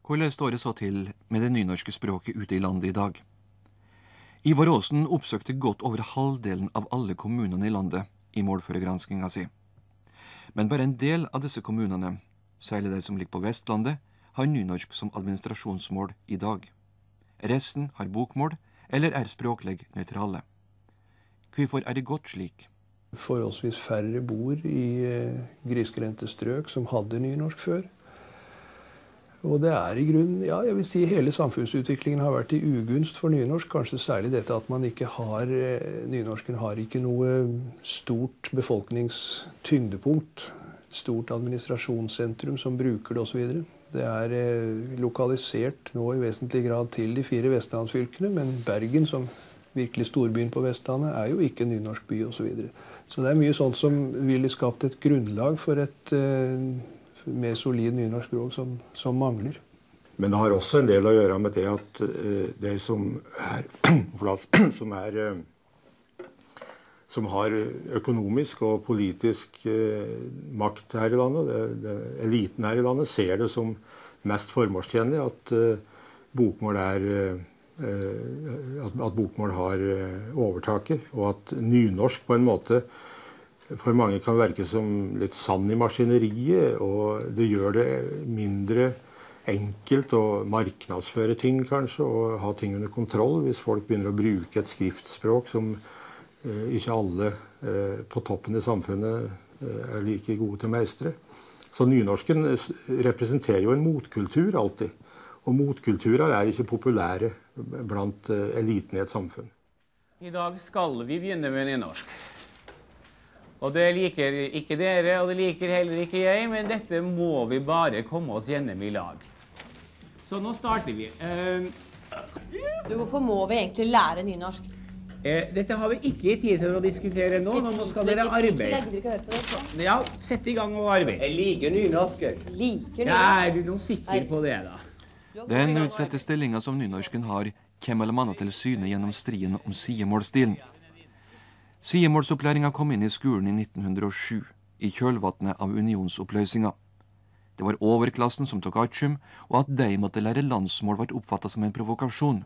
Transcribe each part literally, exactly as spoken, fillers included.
Hvordan står det så til med det nynorske språket ute i landet i dag? Ivar Aasen oppsøkte godt over halvdelen av alle kommunene i landet i målføregranskinga si. Men bare en del av disse kommunene, særlig de som ligger på Vestlandet, har nynorsk som administrasjonsmål i dag. Resten har bokmål eller er språklig nøytrale. Hvorfor er det gått slik? Forholdsvis færre bor i eh, grisgrendte strøk som hadde nynorsk før. Og det er i grunnen, ja, jeg vil si hele samfunnsutviklingen har vært i ugunst for nynorsk. Kanskje særlig dette at man ikke har, nynorsken har ikke noe stort befolkningstyngdepunkt, stort administrasjonssentrum som bruker det og så videre. Det er eh, lokalisert nå i vesentlig grad til de fire vestlandsfylkene, men Bergen som virkelig storbyen på Vestlandet er jo ikke en nynorsk by og så videre. Så det er mye sånt som ville skapt et grunnlag for et eh, mer solid nynorsk språk som, som mangler. Men det har også en del å gjøre med det at uh, det som er, som er uh, som har økonomisk og politisk uh, makt her i landet, det, det, eliten her i landet, ser det som mest formålstjenlig at uh, bokmål er uh, at, at bokmål har uh, overtaket, og at nynorsk på en måte for mange kan virke som litt sand i maskineriet, og det gjør det mindre enkelt å marknadsføre ting kanskje, og ha ting under kontroll hvis folk begynner å bruke et skriftspråk som eh, ikke alle eh, på toppen i samfunnet eh, er like gode til å meistre. Så nynorsken representerer jo en motkultur alltid, og motkulturer er ikke populære blant eh, eliten i et samfunn. I dag skal vi begynne med nynorsk. Og det liker ikke dere, og det liker heller ikke jeg, men dette må vi bare komme oss gjennom i lag. Så nå starter vi. Uh, du, hvorfor må vi egentlig lære nynorsk? Uh, dette har vi ikke tid til å diskutere nå, nå skal dere arbeide. Ja, sett i gang og arbeide. Jeg liker nynorsk. Liker nynorsk? Ja, er du noe sikker på det da? Den utsatte stillinga som nynorsken har, kommer alle mann til syne gjennom striden om sidemålsstilen. Sidemålsopplæringa kom inn i skolen i nitten hundre og sju, i kjølvannet av unionsoppløsinga. Det var overklassen som tok atsjum, og at de måtte lære landsmål ble oppfattet som en provokasjon.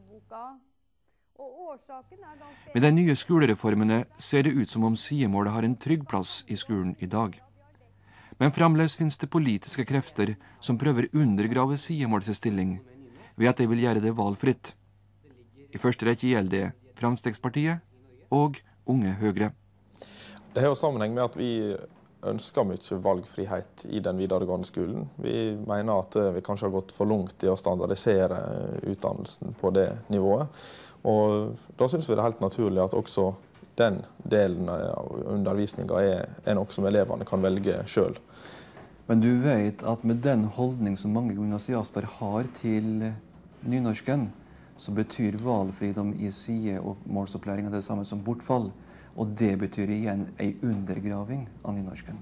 Med de nye skolereformene ser det ut som om sidemålet har en trygg plass i skolen i dag. Men fremdeles finnes det politiske krefter som prøver undergrave sidemålets stilling, ved at de vil gjøre det valgfritt. I første rekke gjelder det Fremskrittspartiet og Unge Høyre. Det har jo sammenheng med at vi ønsker mye valgfrihet i den videregående skolen. Vi mener at vi kanskje har gått for langt i å standardisere utdannelsen på det nivået. Og da synes vi det er helt naturlig at også den delen av undervisningen er, er noe som elevene kan velge selv. Men du vet at med den holdning som mange gymnasiaster har til nynorsken, så betyr valgfridom i side- og målsopplæringen det samme som bortfall. Og det betyr igjen en undergraving av nynorsken.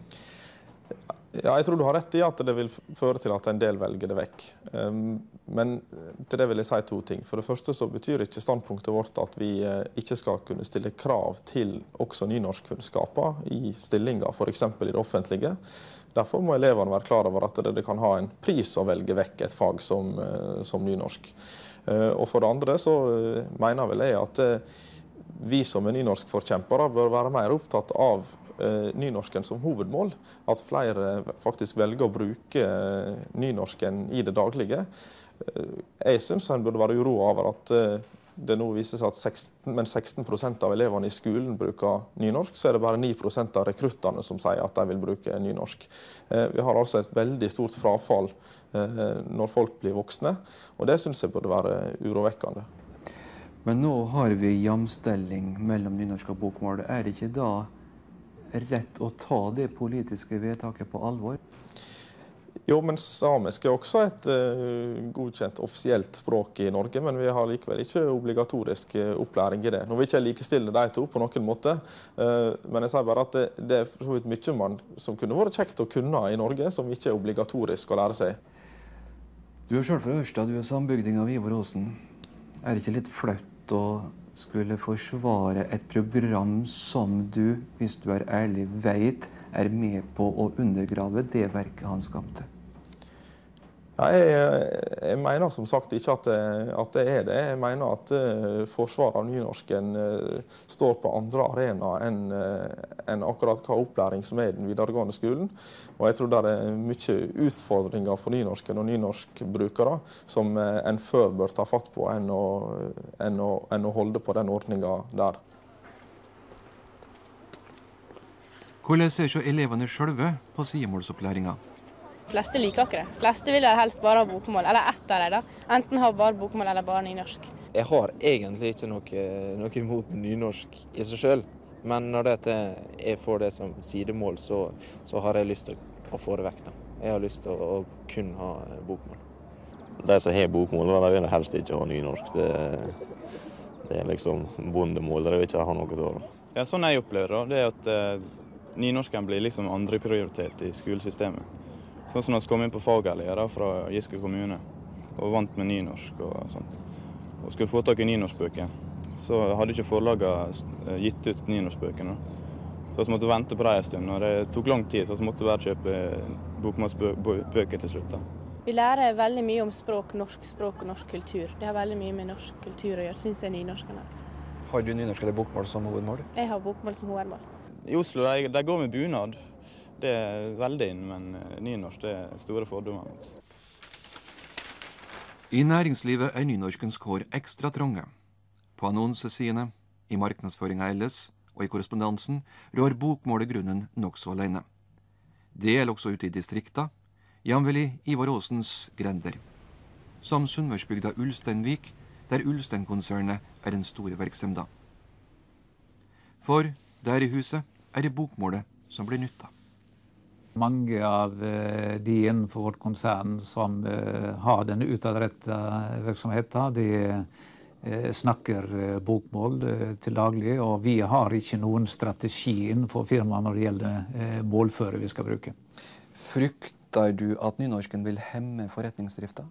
Ja, jeg tror du har rett i at det vil føre til at en del velger det vekk. Men til det vil jeg si to ting. For det første så betyr ikke standpunktet vårt at vi ikke skal kunne stille krav til også nynorskkunnskaper i stillinger, for eksempel i det offentlige. Derfor må elevene være klar over at det kan ha en pris å velge vekk et fag som, som nynorsk. Og for det andre så mener vel jeg at vi som er nynorskforkjempere bør være mer opptatt av nynorsken som hovedmål. At flere faktisk velger å bruke nynorsken i det daglige. Jeg synes en burde være uroet over at det nå viser seg at seksten, men seksten prosent av elevene i skolen bruker nynorsk, så er det bare ni prosent av rekruttene som sier at de vil bruke nynorsk. Vi har altså et veldig stort frafall når folk blir voksne, og det synes jeg burde være urovekkende. Men nå har vi jamstilling mellom nynorsk og bokmål. Er det ikke da rett å ta det politiske vedtaket på alvor? Jo, men samisk er også et uh, godkjent offisielt språk i Norge, men vi har likevel ikke obligatorisk uh, opplæring i det. Nå vil ikke jeg likestille de to på noen måte, uh, men jeg sier bare at det, det er for så vidt mye man som kunne vært kjekt å kunne i Norge, som ikke er obligatorisk å lære seg. Du er selv fra Ørsta, du er sambygding av Ivar Aasen. Er det ikke litt flaut å skulle forsvare et program som du, hvis du er ærlig, vet er med på å undergrave det verket han skapte? Ja, jeg, jeg mener som sagt ikke at det, at det er det. Jeg mener at uh, forsvaret av nynorsken uh, står på andre arenaer enn uh, enn akkurat hva opplæring som er i den videregående skolen. Og jeg tror det er mye utfordringer for nynorsken og nynorskbrukere som uh, en før bør ta fatt på enn å, enn å, enn å holde på den ordningen der. Hvordan ser så elevene selve på sidemålsopplæringa? De fleste liker ikke det. De fleste vil helst bare ha bokmål, eller ett av dem da. Enten ha bare bokmål eller bare nynorsk. Jeg har egentlig ikke noe, noe imot nynorsk i seg selv, men når det jeg får det som sidemål, så, så har jeg lyst til å få det vekk. Da. Jeg har lyst til å, å kun ha bokmål. De som har bokmål, de vil helst ikke ha nynorsk. Det, det er liksom bondemål, de vil ikke ha noe til det. Ja, sånn jeg opplever det, det er at eh, nynorsken blir liksom andre prioritet i skolesystemet. Sånn som når vi kom inn på fageleie fra Giske kommune, og vant med nynorsk og sånt. Og skulle få tak i nynorskbøker, så hadde ikke forlaget gitt ut nynorskbøkene. Så vi måtte vente på det en stund, og det tok lang tid, så vi måtte bare kjøpe bokmålsbøker til slutt. Da. Vi lærer veldig mye om språk, norsk språk og norsk kultur. Det har veldig mye med norsk kultur å gjøre, synes jeg nynorskene. Har du nynorsk eller bokmål som hovedmål? Jeg har bokmål som hovedmål. I Oslo, der, der går med bunad. Det er veldig inn, men nynorsk det er store fordommer mot. I næringslivet er nynorskens kår ekstra trånge. På annonsesidene, i marknadsføringa ellers og i korrespondansen rår bokmålet grunnen nokså alene. Det gjelder også ute i distrikta, jamvel i Ivar Aasens grender. Som Sunnmørsbygda Ulsteinvik, der Ulstein-konsernet er den store virksomheten. For der i huset er det bokmålet som blir nytta. Mange av de innenfor vårt konsern som har denne utadrettede virksomheten, de snakker bokmål til daglig, og vi har ikke noen strategi innenfor firmaet når det gjelder målføre vi skal bruke. Frykter du at nynorsken vil hemme forretningsdrifta?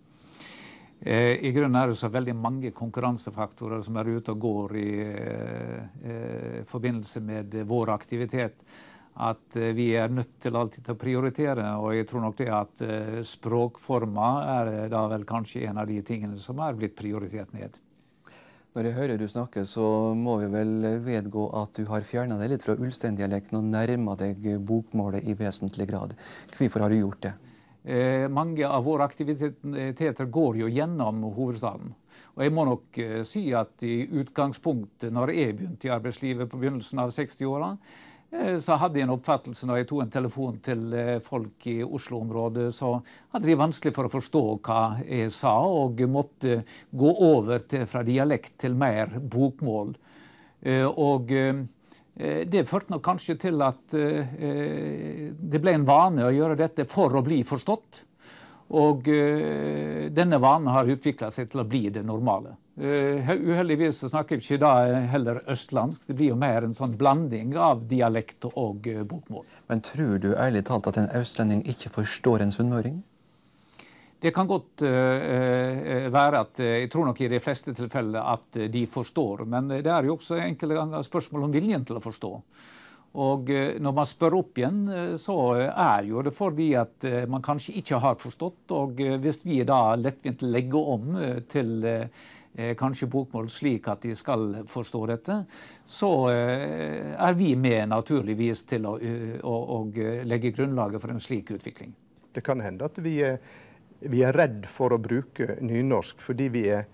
I grunnen er det så veldig mange konkurransefaktorer som er ute og går i eh, forbindelse med vår aktivitet, at vi er nødt til alltid å prioritere, og jeg tror nok det at eh, språkformer er da vel kanskje en av de tingene som er blitt prioritert ned. Når jeg hører du snakke, så må vi vel vedgå at du har fjernet deg litt fra Ulstein-dialekten og nærmet deg bokmålet i vesentlig grad. Hvorfor har du gjort det? Eh, mange av våre aktiviteter går jo gjennom hovedstaden. Og jeg må nok eh, si at i utgangspunktet, når jeg begynte i arbeidslivet på begynnelsen av seksti-åra, eh, så hadde jeg en oppfattelse når jeg tog en telefon til eh, folk i Oslo-området, så hadde de vanskelig for å forstå hva jeg sa, og måtte gå over til, fra dialekt til mer bokmål. Eh, og... Eh, Det førte nok kanskje til at eh, det ble en vane å gjøre dette for å bli forstått. Og eh, denne vanen har utviklet seg til å bli det normale. Eh, uheldigvis snakker vi ikke da heller østlandsk. Det blir jo mer en sånn blanding av dialekt og eh, bokmål. Men tror du ærlig talt at en østlending ikke forstår en sunnmøring? Det kan godt uh, være at uh, jeg tror nok i de fleste tilfeller at uh, de forstår, men det er jo også enkelte ganger spørsmål om viljen til å forstå. Og uh, når man spør opp igjen, uh, så er jo det fordi at uh, man kanskje ikke har forstått, og uh, hvis vi da lettvint legger om uh, til uh, kanskje bokmål slik at de skal forstå dette, så uh, er vi med naturligvis til å, uh, å, å legge grunnlaget for en slik utvikling. Det kan hende at vi er Vi er redd for å bruke nynorsk fordi vi er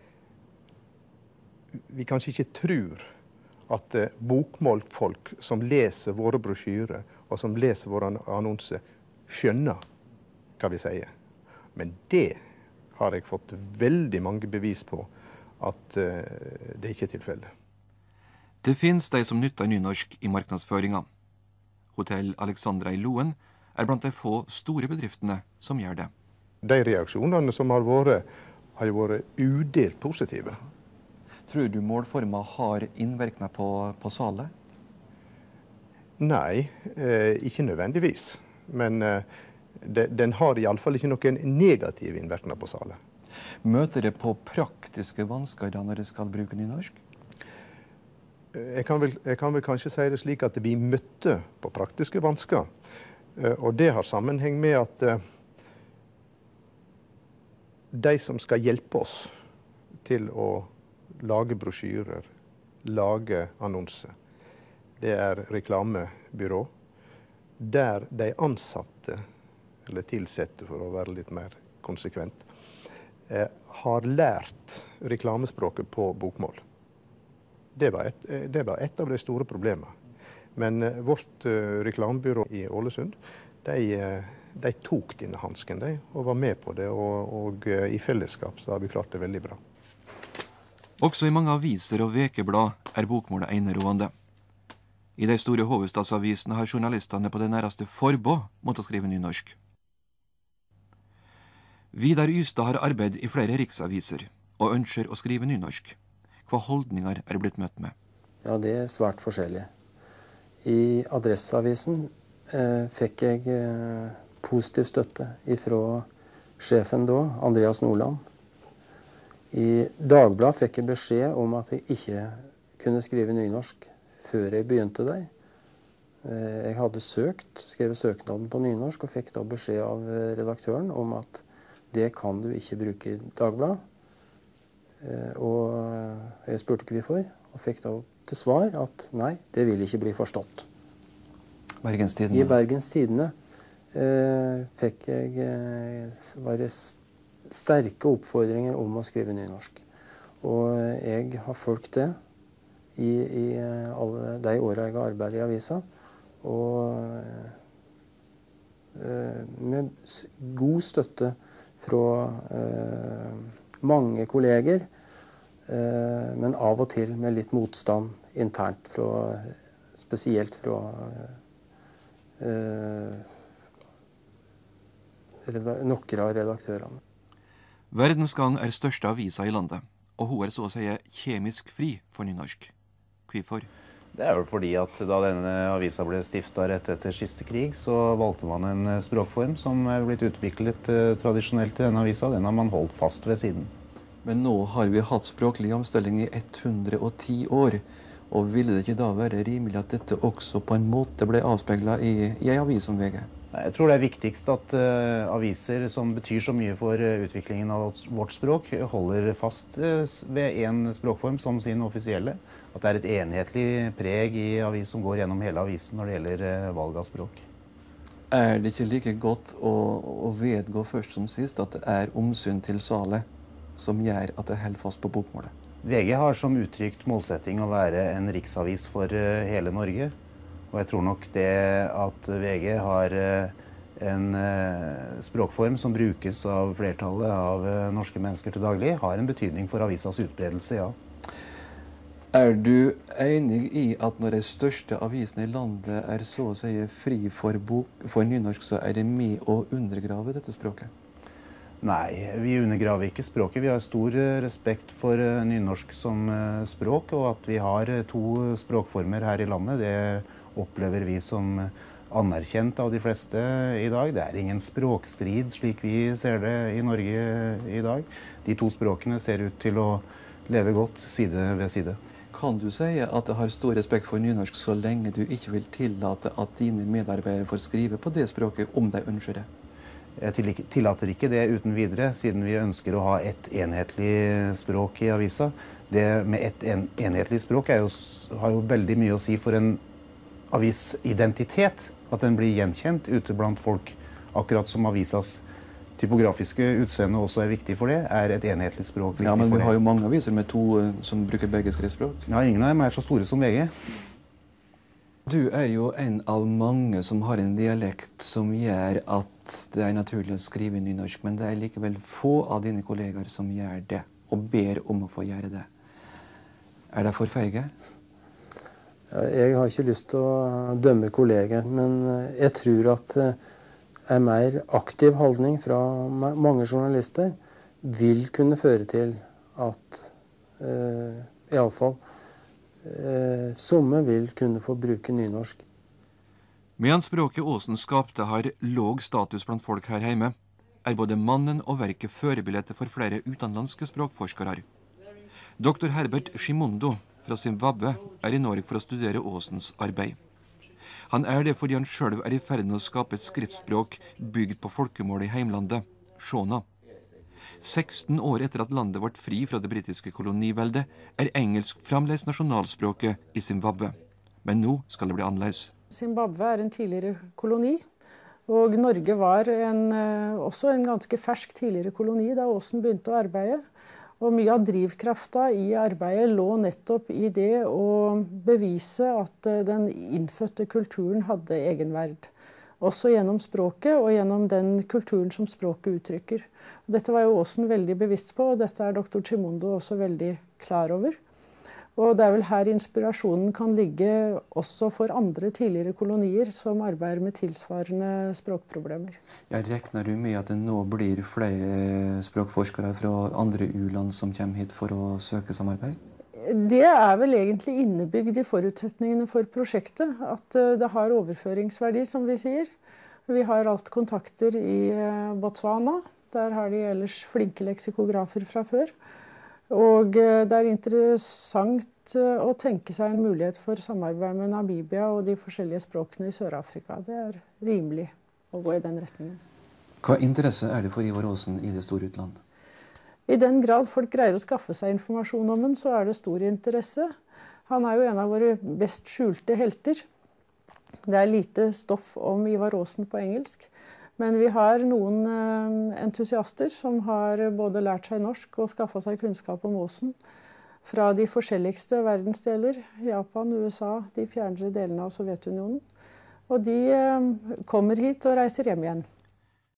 vi kanskje ikke tror at eh, bokmålfolk som leser våre brosjyrer og som leser våre annonser, skjønner hva vi sier. Men det har jeg fått veldig mange bevis på at eh, det ikke er tilfellet. Det finnes de som nytter nynorsk i marknadsføringa. Hotell Alexandra i Loen er blant de få store bedriftene som gjør det. De reaksjonene som har vært, har vært udelt positive. Tror du målforma har innvirkning på, på salet? Nei, eh, ikke nødvendigvis. Men eh, de, den har i alle fall ikke noen negativ innvirkning på salet. Møter det på praktiske vansker da når det skal bruke nynorsk? Jeg kan, vel, jeg kan vel kanskje si det slik at vi møtte på praktiske vansker. Eh, og det har sammenheng med at eh, de som skal hjelpe oss til å lage brosjyrer, lage annonser, det er reklamebyrå, der de ansatte, eller tilsette for å være litt mer konsekvent, eh, har lært reklamespråket på bokmål. Det var et, det var et av de store problemene. Men eh, vårt eh, reklamebyrå i Ålesund, de, eh, de tok denne hansken, de, og var med på det, og, og eh, i fellesskap så har vi klart det veldig bra. Også i mange aviser og vekeblad er bokmålet enerående. I de store hovedstadsavisene har journalistene på det nærmeste forbud mot å skrive nynorsk. Vidar Ystad har arbeid i flere riksaviser og ønsker å skrive nynorsk. Hva holdninger er blitt møtt med? Ja, det er svært forskjellig. I Adresseavisen eh, fikk jeg eh, positiv støtte fra sjefen da, Andreas Nordland. I Dagbladet fikk jeg beskjed om at jeg ikke kunne skrive nynorsk før jeg begynte der. Eh, jeg hadde søkt, skrevet søknaden på nynorsk og fikk da beskjed av redaktøren om at det kan du ikke bruke i Dagbladet. Eh, og jeg spurte hva vi får, og fikk da til svar at nei, det vil ikke bli forstått. Bergens Tidende. I Bergens Tidende eh, fikk jeg eh, var det sterke oppfordringer om å skrive nynorsk. Og jeg har fulgt det i, i alle de årene jeg har arbeidet i avisa. Og eh, med god støtte fra eh, mange kolleger, eh, men av og til med litt motstand internt, fra, spesielt fra eh, noen av redaktørene. Verdensgang er største avisa i landet, og hun er så å si kjemisk fri for nynorsk. Hvorfor? Det er jo fordi at da denne avisa ble stiftet rett etter siste krig, så valgte man en språkform som er blitt utviklet eh, tradisjonelt i denne avisa. Den har man holdt fast ved siden. Men nå har vi hatt språklig omstilling i hundre og ti år, og ville det ikke da være rimelig at dette også på en måte ble avspeilet i, i en avis som V G? Jeg tror det er viktigst at uh, aviser som betyr så mye for uh, utviklingen av vårt språk, holder fast uh, ved en språkform som sin offisielle. At det er et enhetlig preg i avis som går gjennom hele avisen når det gjelder uh, valg av språk. Er det ikke like godt å, å vedgå først som sist at det er omsyn til salet som gjør at det holder fast på bokmålet? V G har som uttrykt målsetting å være en riksavis for uh, hele Norge. Og jeg tror nok det at V G har en språkform som brukes av flertallet av norske mennesker til daglig, har en betydning for avisas utbredelse, ja. Er du enig i at når de største avisene i landet er så å si fri for, bok, for nynorsk, så er det med å undergrave dette språket? Nei, vi undergraver ikke språket. Vi har stor respekt for nynorsk som språk, og at vi har to språkformer her i landet, det opplever vi som anerkjent av de fleste i dag. Det er ingen språkstrid slik vi ser det i Norge i dag. De to språkene ser ut til å leve godt side ved side. Kan du si at det har stor respekt for nynorsk så lenge du ikke vil tillate at dine medarbeidere får skrive på det språket om de ønsker det? Jeg tillater ikke det uten videre, siden vi ønsker å ha et enhetlig språk i avisa. Det med et en, enhetlig språk er jo, har jo veldig mye å si for en avisidentitet, at den blir gjenkjent ute blant folk, akkurat som avisas typografiske utseende også er viktig for det, er et enhetlig språk viktig for det. Ja, men vi har jo mange aviser med to som bruker begge skriftspråk. Ja, ingen av dem er så store som V G. Du er jo en av mange som har en dialekt som gjør at det er naturlig å skrive nynorsk, men det er likevel få av dine kollegaer som gjør det, og ber om å få gjøre det. Er det for feige? Jeg har ikke lyst til å dømme kolleger, men jeg tror at en mer aktiv holdning fra mange journalister vil kunne føre til at eh, i alle fall eh, somme vil kunne få bruke nynorsk. Medan språket Åsen skapte har låg status blant folk her hjemme, er både mannen og verket førebilde for flere utenlandske språkforskere. Doktor Herbert Shimondo fra Zimbabwe er i Norge for å studere Åsens arbeid. Han er det fordi han selv er i ferd med å skape et skriftspråk bygd på folkemålet i heimlandet, Shona. seksten år etter at landet ble fri fra det britiske koloniveldet, er engelsk fremdeles nasjonalspråket i Zimbabwe. Men nå skal det bli annerledes. Zimbabwe er en tidligere koloni, og Norge var en, også en ganske fersk tidligere koloni da Aasen begynte å arbeide. Og mye av drivkrafta i arbeidet lå nettopp i det å bevise at den innfødte kulturen hadde egenverd. Også gjennom språket og gjennom den kulturen som språket uttrykker. Dette var jo Aasen veldig bevisst på, og dette er doktor Chimondo også veldig klar over. Og det er vel her inspirasjonen kan ligge også for andre tidligere kolonier som arbeider med tilsvarende språkproblemer. Jeg regner du med at det nå blir flere språkforskere fra andre u-land som kommer hit for å søke samarbeid? Det er vel egentlig innebygd i forutsetningene for prosjektet, at det har overføringsverdi, som vi sier. Vi har alt kontakter i Botswana. Der har de ellers flinke leksikografer fra før. Og det er interessant å tenke seg en mulighet for samarbeid med Namibia og de forskjellige språkene i Sør-Afrika. Det er rimelig å gå i den retningen. Hva interesse er det for Ivar Aasen i det store utland? I den grad folk greier å skaffe seg informasjon om den, så er det stor interesse. Han er jo en av våre best skjulte helter. Det er lite stoff om Ivar Aasen på engelsk. Men vi har noen entusiaster som har både lært seg norsk og skaffet seg kunnskap om Aasen fra de forskjelligste verdensdeler, Japan, U S A, de fjernere delene av Sovjetunionen. Og de kommer hit og reiser hjem igjen.